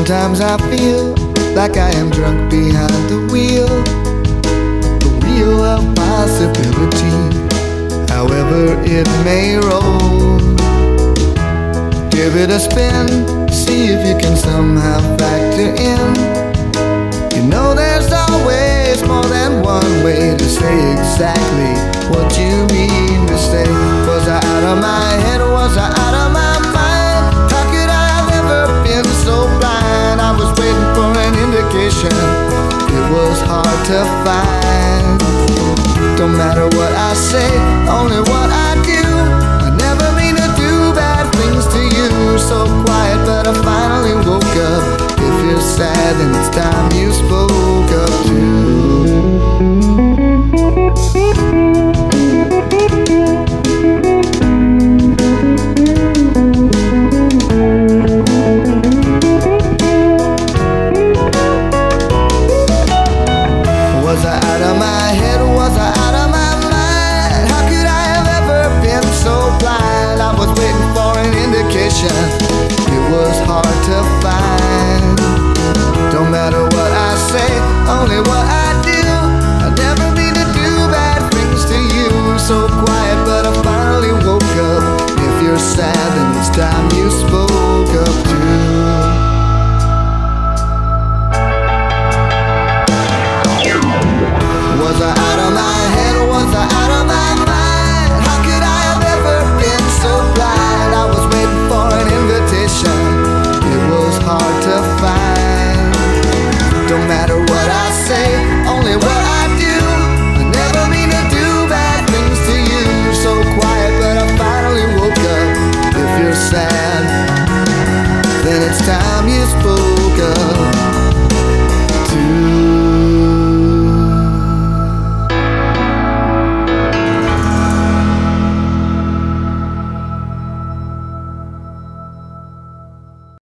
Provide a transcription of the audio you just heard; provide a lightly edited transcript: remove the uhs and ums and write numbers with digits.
Sometimes I feel like I am drunk behind the wheel of possibility, however it may roll. Give it a spin, see if you can somehow factor in. You know there's always more than one way to say exactly what you mean to say. Was I out of my head? Was I out of my mind? How could I have ever been so blind? I was waiting for an indication, it was hard to find. Don't matter what I say, only what I do. I never mean to do bad things to you. So quiet, but I finally woke up. If you're sad, then it's time you spoke up too. Was I out of my head? Was I out of my mind? How could I have ever been so blind? I was waiting for an indication, it was hard to find. Don't matter what I say, only what I do. I never mean to do bad things to you. So quiet, but I finally woke up. If you're sad, then it's time you spoke up too. Was I out of my head? Was I out of my mind? How could I have ever been so blind? I was waiting for an invitation, it was hard to find. Don't matter what I say, only what I do. I never mean to do bad things to you. So quiet, but I finally woke up. If you're sad, then it's time you spoke.